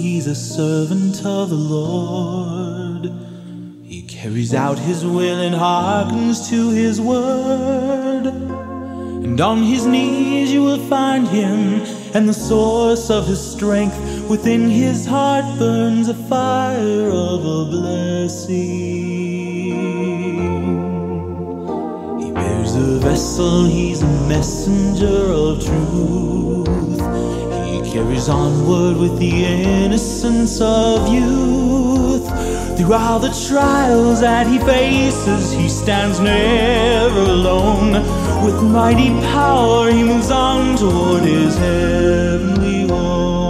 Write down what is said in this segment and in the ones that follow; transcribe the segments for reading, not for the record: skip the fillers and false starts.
he's a servant of the Lord. He carries out his will and hearkens to his word. And on his knees you will find him, and the source of his strength within his heart burns a fire of a blessing. He bears a vessel, he's a messenger of truth. He carries onward with the innocence of youth. Through all the trials that he faces, he stands never alone. With mighty power he moves on toward his heavenly home.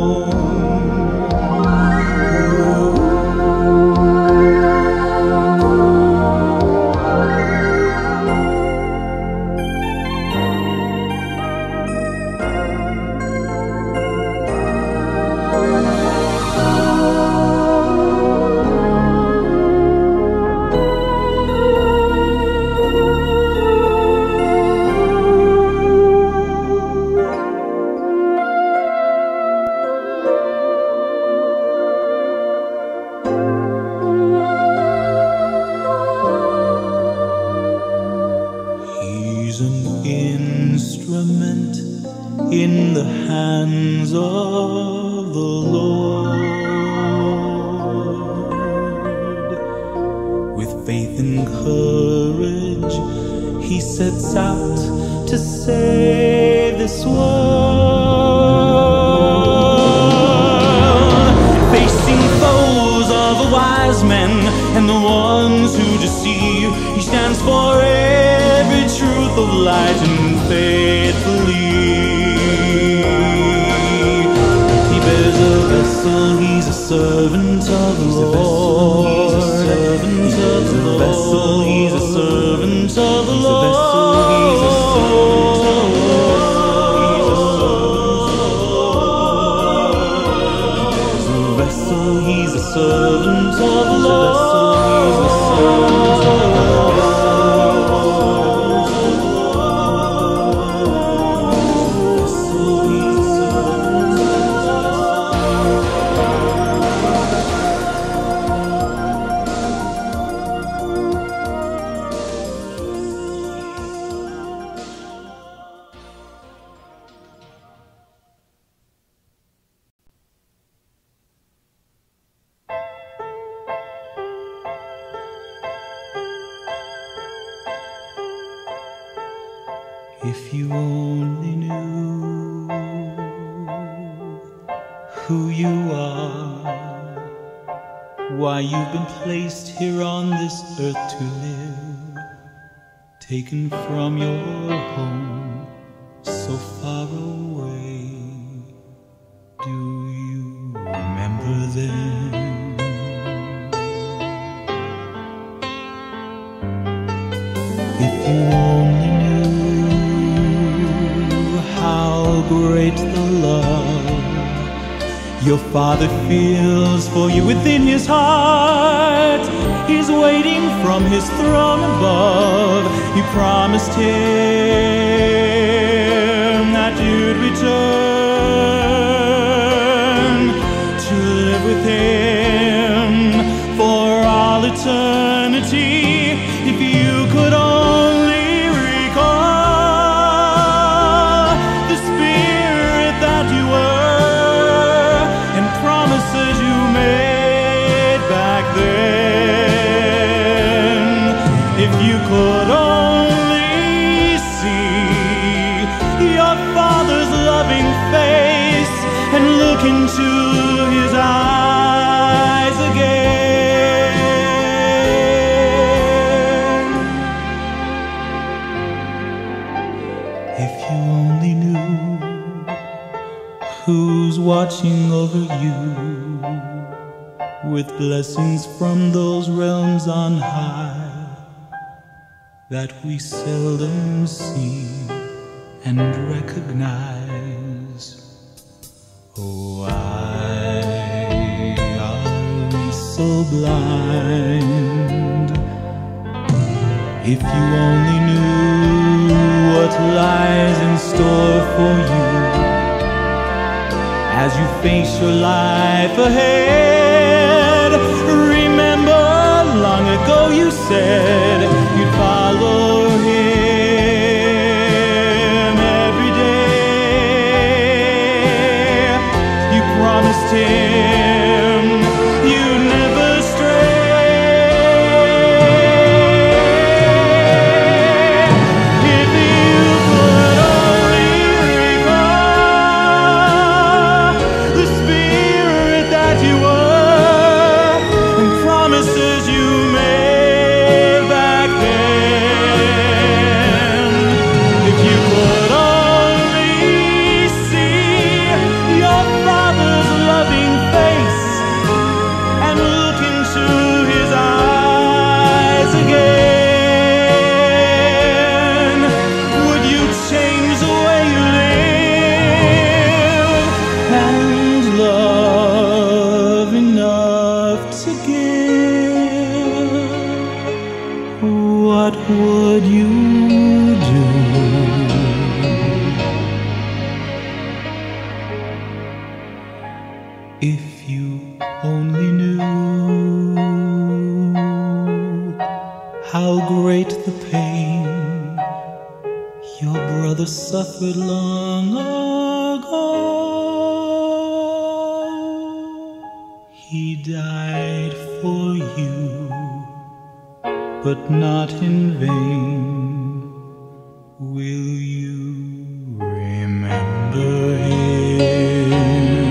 In the hands of the Lord. With faith and courage he sets out to save this world, facing foes of the wise men and the ones who deceive. He stands for every truth of light and faithfully. He's a servant of the Lord. He's a vessel, he's a servant of the Lord. He's a vessel, he's a servant of the Lord. If you only knew who you are, why you've been placed here on this earth to live, taken from your home so far away. Do you remember them? If you only how great the love your Father feels for you within his heart. He's waiting from his throne above. You promised him that you'd return to live with him for all eternity. If you could only if you could only see your Father's loving face and look into his eyes again. If you only knew who's watching over you with blessings from those realms on high that we seldom see and recognize. Oh, why are we so blind? If you only knew what lies in store for you as you face your life ahead. Remember, long ago you said you'd follow him every day. You promised him you'd never stray. If you could only recall the spirit that you were and promises you made back then. If you could only see your Father's loving face and look into his eyes again, would you change the way you live and love enough to give? What would you do? If you only knew how great the pain your brother suffered long ago. He died for you, but not in vain. Will you remember him?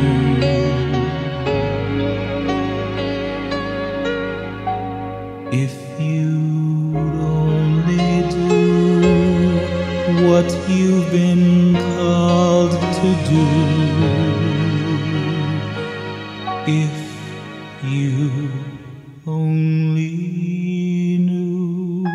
If you'd only do what you've been called to do, if you only knew.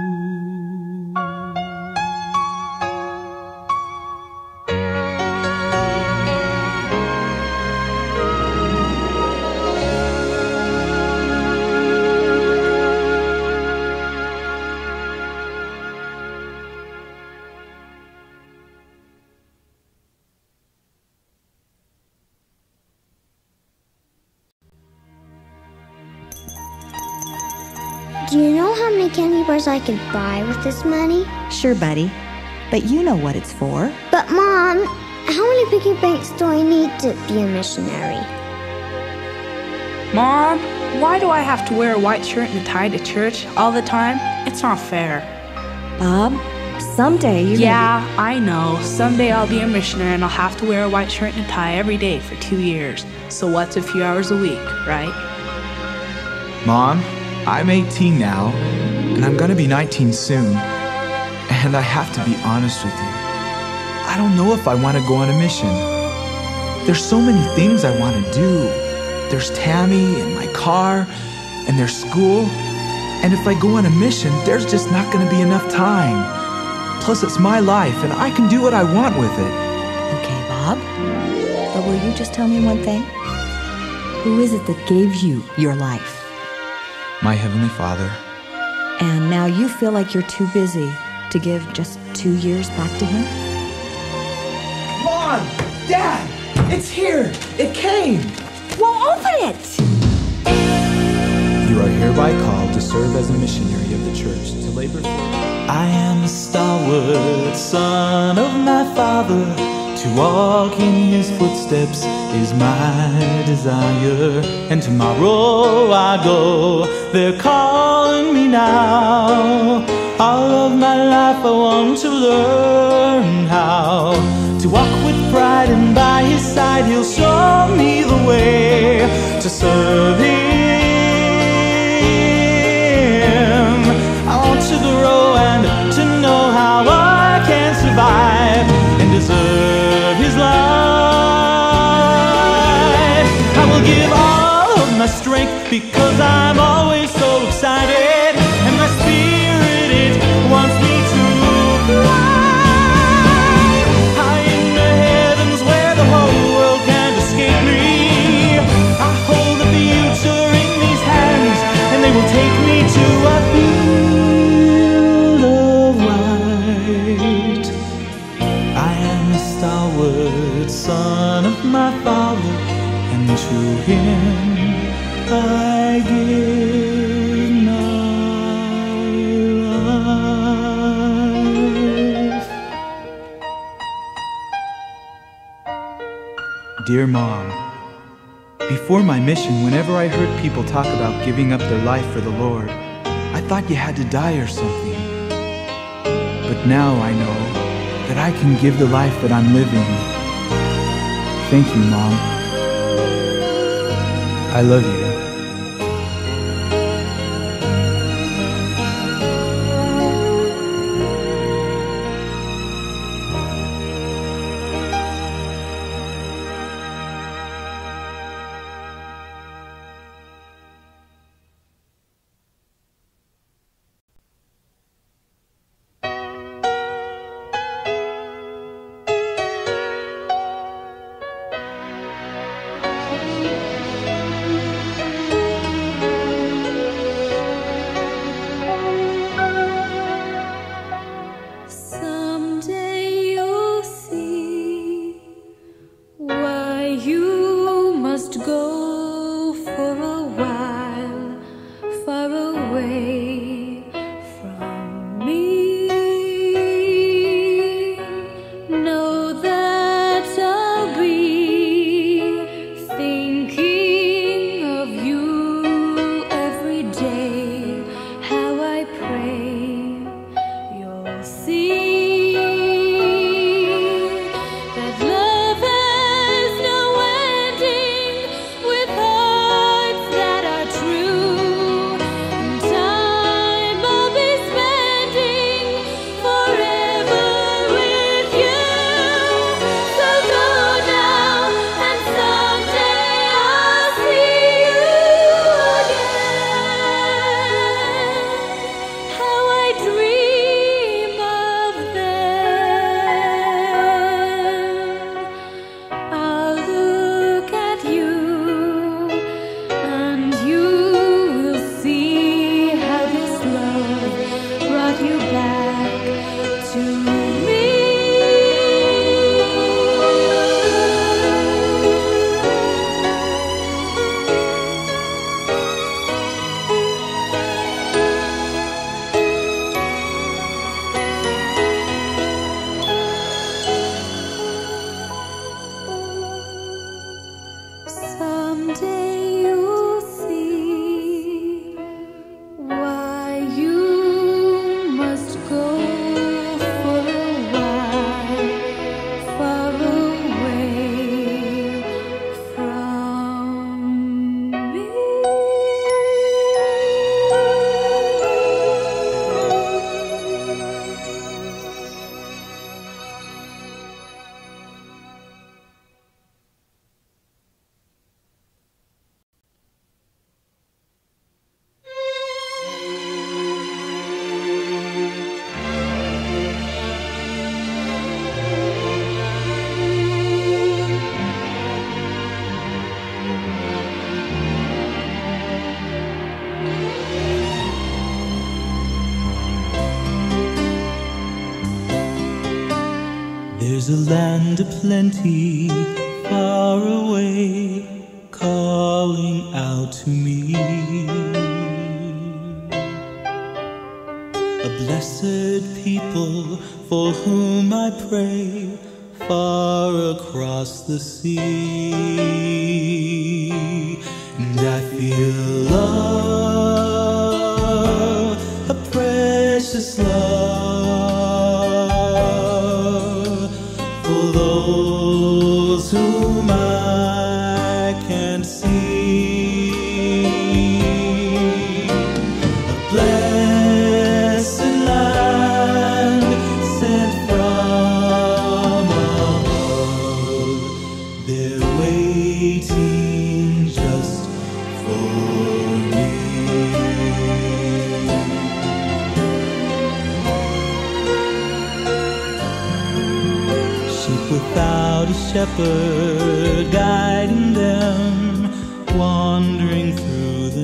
Do you know how many candy bars I could buy with this money? Sure, buddy. But you know what it's for. But Mom, how many piggy banks do I need to be a missionary? Mom, why do I have to wear a white shirt and a tie to church all the time? It's not fair. Bob, someday you're Yeah, I know. Someday I'll be a missionary and I'll have to wear a white shirt and a tie every day for 2 years. So what's a few hours a week, right? Mom, I'm 18 now, and I'm gonna be 19 soon. And I have to be honest with you. I don't know if I want to go on a mission. There's so many things I want to do. There's Tammy and my car, and there's school. And if I go on a mission, there's just not gonna be enough time. Plus, it's my life, and I can do what I want with it. Okay, Bob. But will you just tell me one thing? Who is it that gave you your life? My Heavenly Father. And now you feel like you're too busy to give just 2 years back to him? Mom! Dad! It's here! It came! Well, open it! You are hereby called to serve as a missionary of the church, to labor for. I am a stalwart son of my Father. To walk in his footsteps is my desire. And tomorrow I go, they're calling me now. All of my life I want to learn how to walk with pride, and by his side he'll show me the way to serve him. I want to grow and to know how I can survive and deserve his life. I will give all of my strength because I'm always so excited, and my spirit it wants me to fly high in the heavens where the whole world can't escape me. I hold the future in these hands, and they will take me to a field of light. I am a stalwart son of my Father. him I give my life. Dear Mom, before my mission, whenever I heard people talk about giving up their life for the Lord, I thought you had to die or something. But now I know that I can give the life that I'm living. Thank you, Mom. I love you. There's a land of plenty far away, calling out to me. A blessed people for whom I pray, far across the sea. And I feel love, a precious love, for those whom I can't see. A blessed land sent from above, they're waiting just for me. Sheep without a shepherd guiding them, wandering through the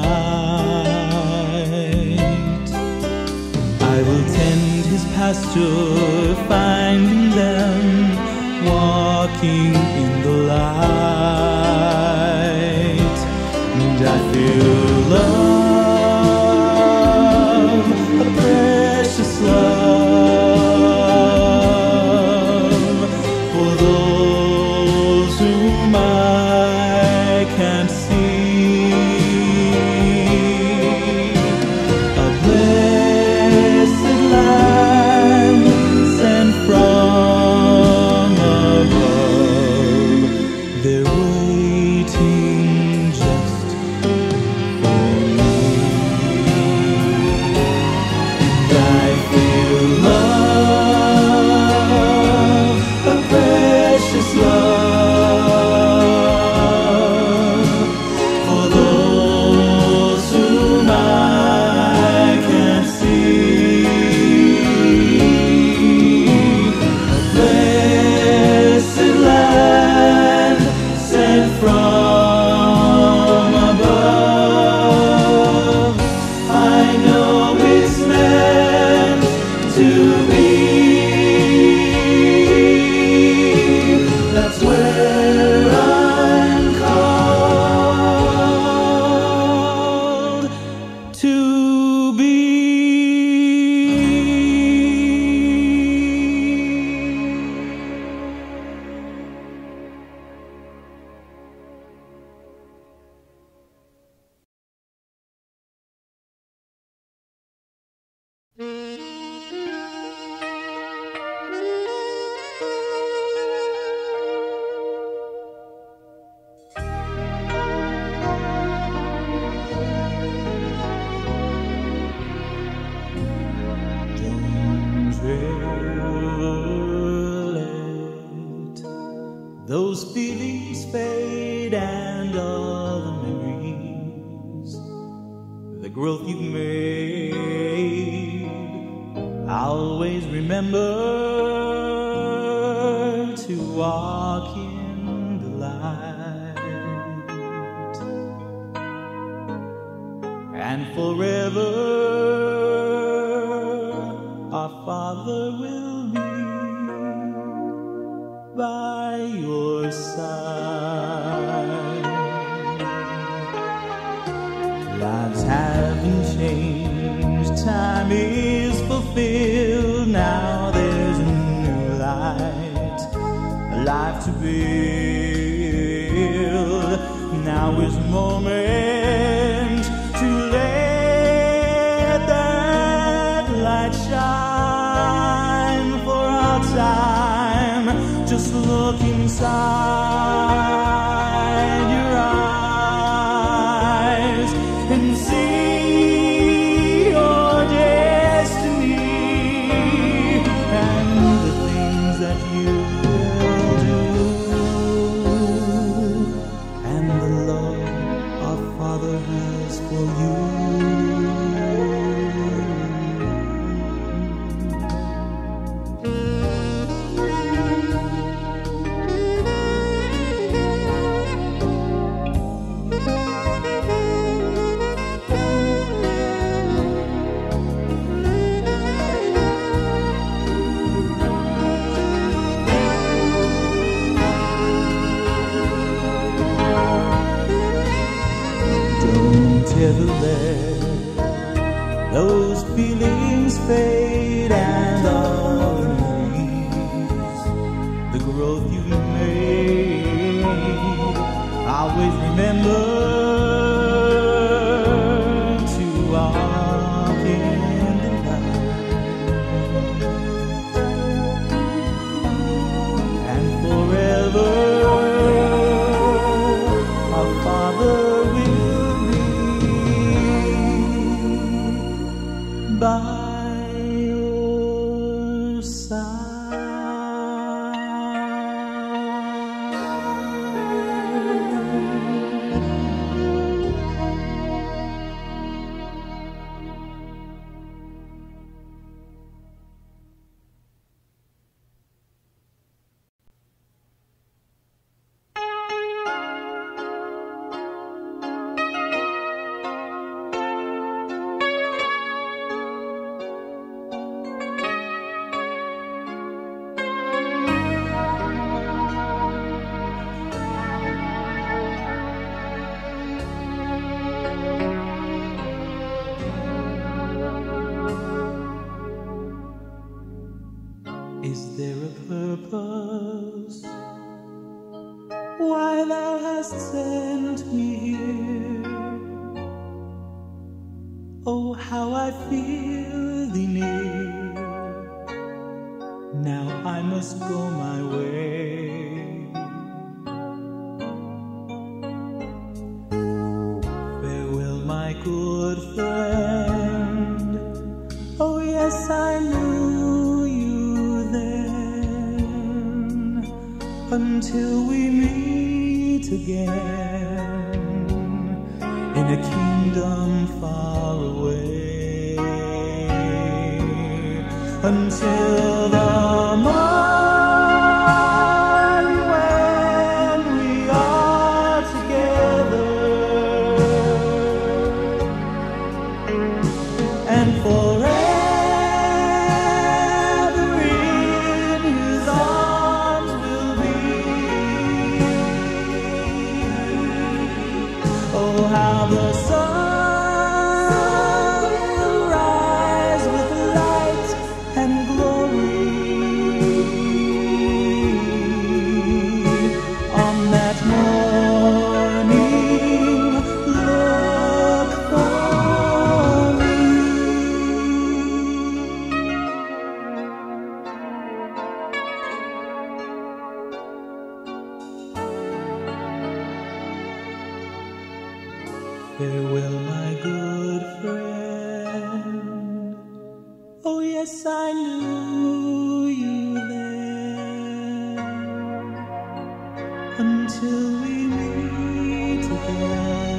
night. I will tend his pasture, finding them walking in the light. see. A blessed land sent from above. They're waiting just for me. And I feel love, a precious love, for those whom I can't see. A blessed land sent from above. I know it's meant to be. That's where I'm called to be. Don't ever let those feelings fade, and all the memories, the growth you've made. Always remember to walk in the light, and forever our Father will be by your side. Lives haven't changed, time is fulfilled. Now there's a new light, a life to build. Now is the moment to let that light shine for our time. Just look inside your eyes and see your destiny and the things that you will do, and the love our Father has for you. Don't ever let those feelings fade, and all the memories, the growth you've made. Always remember to walk in the light, and forever our Father will be by your Is there a purpose why thou hast sent me here? I feel thee near. Now I must go my way. Farewell, my good friend. Oh yes, I knew you then. Until we meet again in a kingdom far away. Until the morning when we are together, and forever in his arms will be. Oh, how the sun will rise with light and glory on that morning. Look for me. Farewell, my good friend. Oh yes, I knew you then. Until we meet again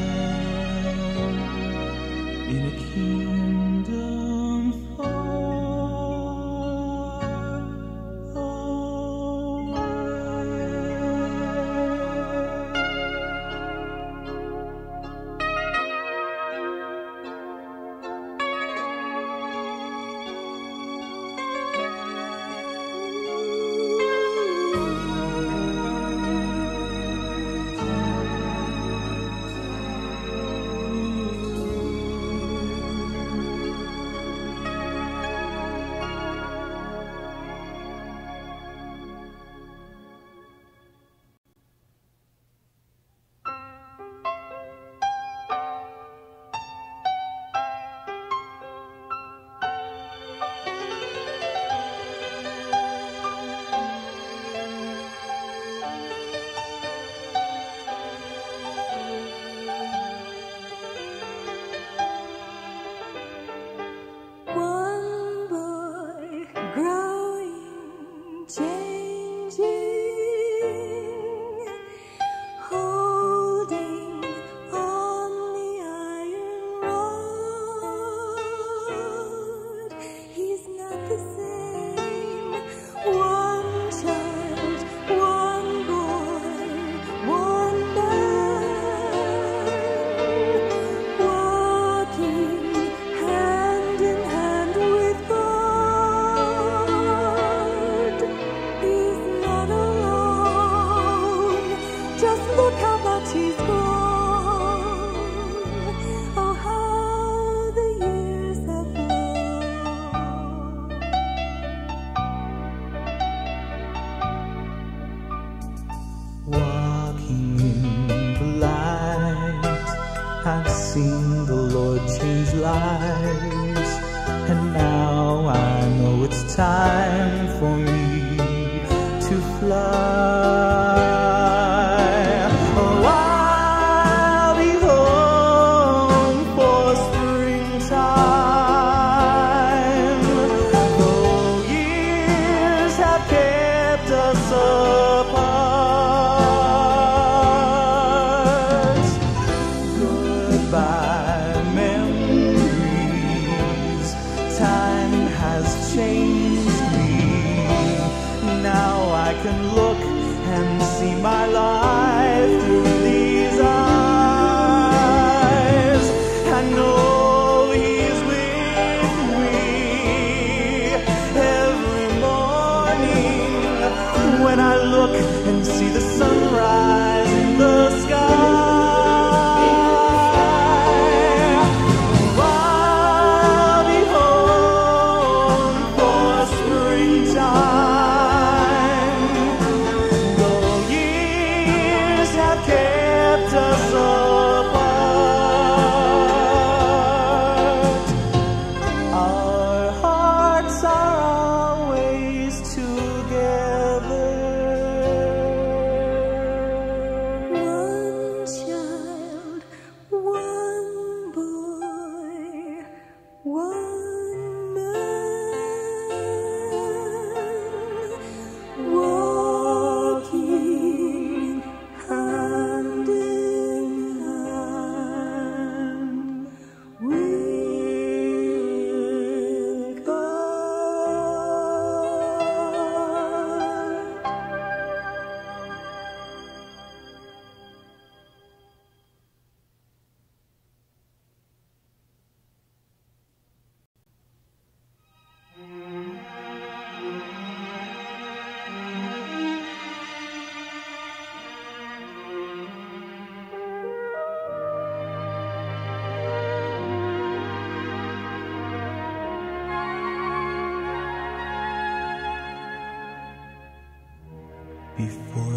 in a kingdom far away. One boy growing, changing, holding on the iron rod. He's not the same. One child, one boy, one man, walking hand in hand with God. He's not alone. Just look how much he's grown. Oh, how the years have flown. Walking in the light, I've seen the Lord change lives, and now I know it's time for me to fly. Oh, I'll be home for springtime, though years have kept us apart. Goodbye, memories. Time has changed me. Now I can look and see my life through these eyes. I know He's with me every morning when I look and see the sunrise in the sky.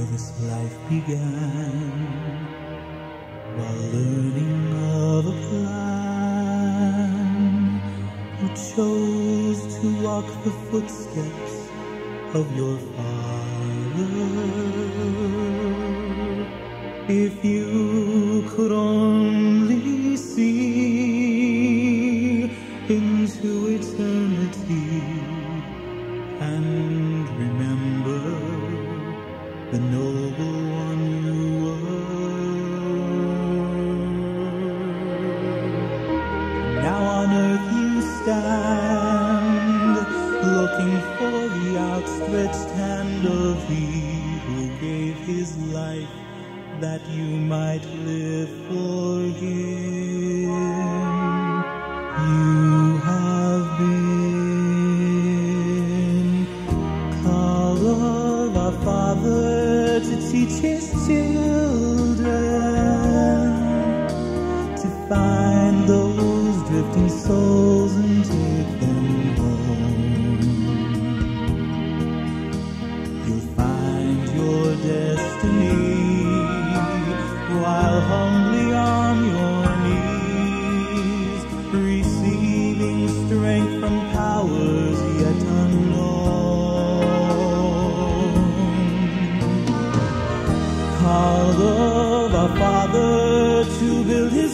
this life began, while learning of a plan, you chose to walk the footsteps of your father. If you could only see into eternity and remember the noble one you were. Now on earth you stand, looking for the outstretched hand of He who gave His life that you might live for Him. You have been called of our Father to teach His children, to find those drifting souls and take them home. You'll find your destiny while humbly on your knees, receiving strength from powers yet unknown. Called of our Father to build His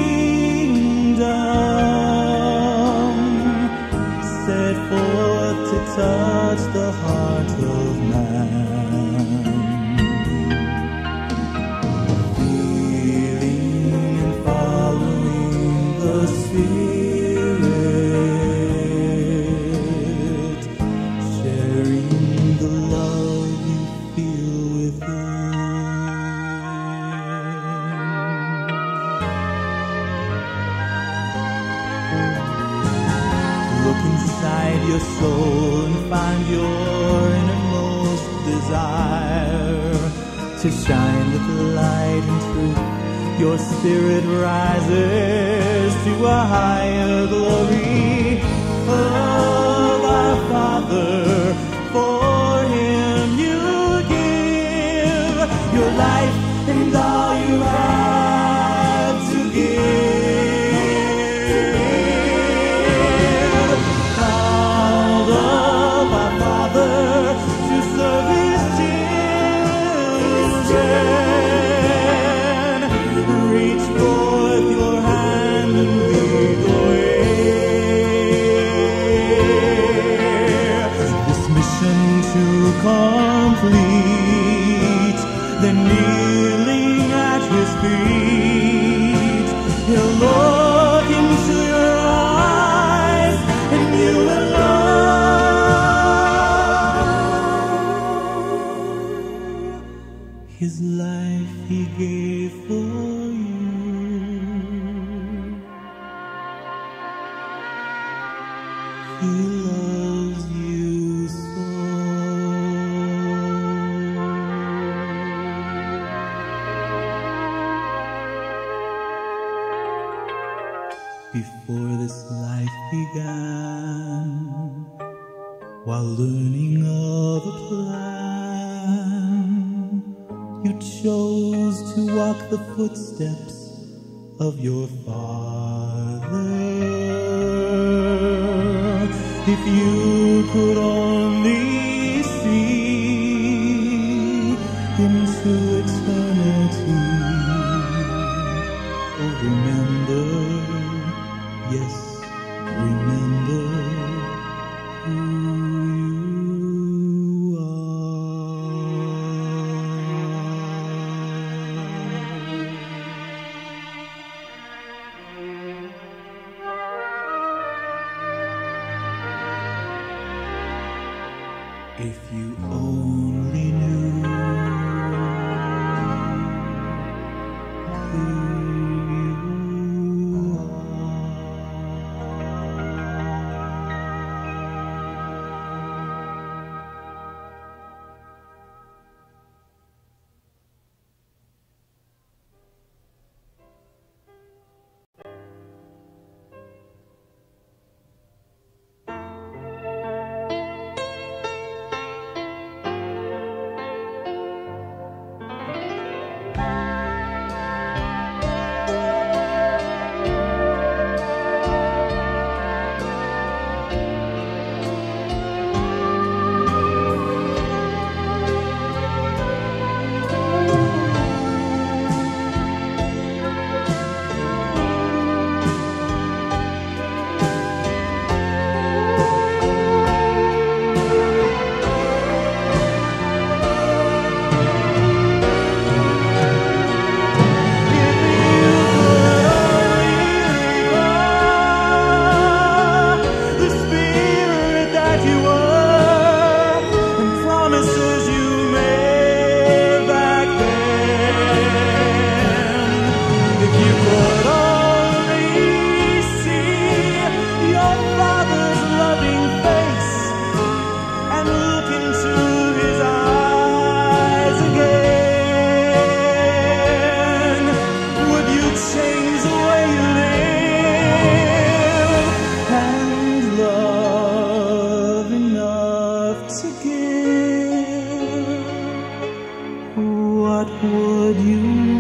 kingdom, set forth to touch the heart of man. Feeling and following the Spirit, sharing the love you feel within. Look inside your soul and find your innermost desire to shine with light and truth. Your spirit rises to a higher glory of our Father. For Him you give your life and all you have to give. Called of our Father to serve His children, reach forth your hand and lead the way. This mission to complete, then kneeling at His feet, He'll look into your eyes and you will know His life He gave for you. He loves you so. Before this life began, while learning of a plan, you chose to walk the footsteps of your father. If you could only see into eternity, oh, remember, yes, remember who you are. If you only knew who you are. would you